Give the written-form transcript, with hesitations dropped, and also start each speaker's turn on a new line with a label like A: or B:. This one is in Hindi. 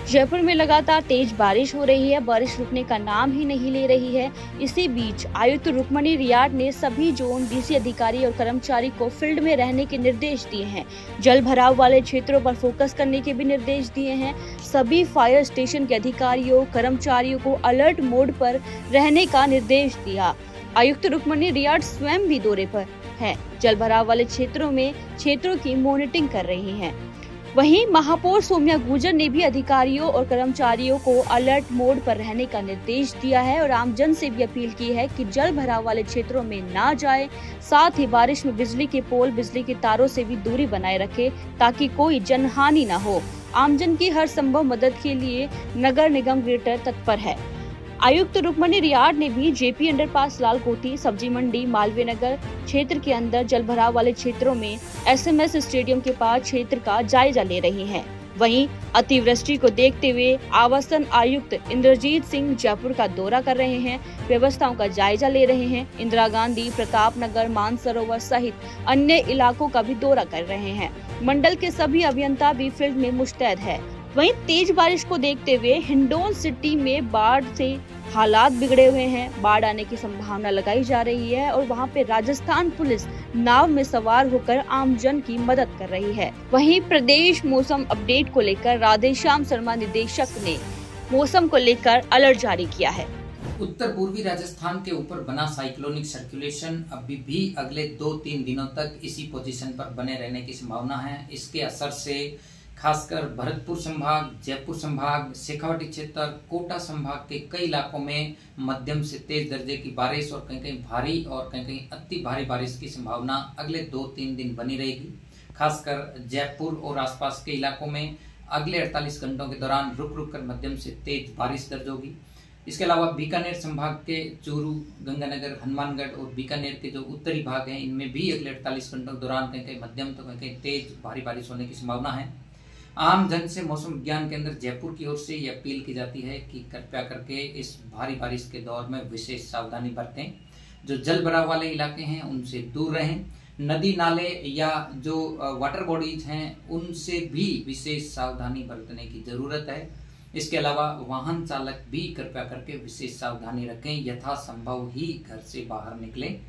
A: जयपुर में लगातार तेज बारिश हो रही है। बारिश रुकने का नाम ही नहीं ले रही है। इसी बीच आयुक्त रुक्मणी रियाड ने सभी जोन डीसी अधिकारी और कर्मचारी को फील्ड में रहने के निर्देश दिए हैं। जल भराव वाले क्षेत्रों पर फोकस करने के भी निर्देश दिए हैं। सभी फायर स्टेशन के अधिकारियों कर्मचारियों को अलर्ट मोड पर रहने का निर्देश दिया। आयुक्त रुक्मणी रियाड स्वयं भी दौरे पर है। जल भराव वाले क्षेत्रों की मॉनिटरिंग कर रही हैं। वहीं महापौर सौम्या गुर्जर ने भी अधिकारियों और कर्मचारियों को अलर्ट मोड पर रहने का निर्देश दिया है और आमजन से भी अपील की है कि जल भराव वाले क्षेत्रों में ना जाए। साथ ही बारिश में बिजली के पोल, बिजली के तारों से भी दूरी बनाए रखे ताकि कोई जनहानि न हो। आमजन की हर संभव मदद के लिए नगर निगम ग्रेटर तत्पर है। आयुक्त रुक्मणी रियाड ने भी जेपी अंडरपास, लालकोठी, सब्जी मंडी, मालवीय नगर क्षेत्र के अंदर जल भराव वाले क्षेत्रों में एसएमएस स्टेडियम के पास क्षेत्र का जायजा ले रही हैं। वहीं अतिवृष्टि को देखते हुए आवासन आयुक्त इंद्रजीत सिंह जयपुर का दौरा कर रहे हैं, व्यवस्थाओं का जायजा ले रहे हैं। इंदिरा गांधी, प्रताप नगर, मानसरोवर सहित अन्य इलाकों का भी दौरा कर रहे हैं। मंडल के सभी अभियंता भी फील्ड में मुस्तैद है। वहीं तेज बारिश को देखते हुए हिंडौन सिटी में बाढ़ से हालात बिगड़े हुए हैं। बाढ़ आने की संभावना लगाई जा रही है और वहां पे राजस्थान पुलिस नाव में सवार होकर आमजन की मदद कर रही है। वहीं प्रदेश मौसम अपडेट को लेकर राधेश्याम शर्मा निदेशक ने मौसम को लेकर अलर्ट जारी किया है।
B: उत्तर पूर्वी राजस्थान के ऊपर बना साइक्लोनिक सर्कुलेशन अभी भी अगले 2-3 दिनों तक इसी पोजीशन पर बने रहने की संभावना है। इसके असर से खासकर भरतपुर संभाग, जयपुर संभाग, शेखावाटी क्षेत्र, कोटा संभाग के कई इलाकों में मध्यम से तेज दर्जे की बारिश और कहीं कहीं भारी और कहीं कहीं अति भारी बारिश की संभावना अगले 2-3 दिन बनी रहेगी। खासकर जयपुर और आसपास के इलाकों में अगले 48 घंटों के दौरान रुक रुक कर मध्यम से तेज बारिश दर्ज होगी। इसके अलावा बीकानेर संभाग के चूरू, गंगानगर, हनुमानगढ़ और बीकानेर के जो उत्तरी भाग हैं, इनमें भी अगले 48 घंटों के दौरान कहीं कहीं मध्यम तो कहीं कहीं तेज भारी बारिश होने की संभावना है। आम जन से मौसम विज्ञान केंद्र जयपुर की ओर से यह अपील की जाती है कि कृपया करके इस भारी बारिश के दौर में विशेष सावधानी बरतें। जो जल भराव वाले इलाके हैं उनसे दूर रहें। नदी नाले या जो वाटर बॉडीज हैं उनसे भी विशेष सावधानी बरतने की जरूरत है। इसके अलावा वाहन चालक भी कृपया करके विशेष सावधानी रखें, यथासंभव ही घर से बाहर निकलें।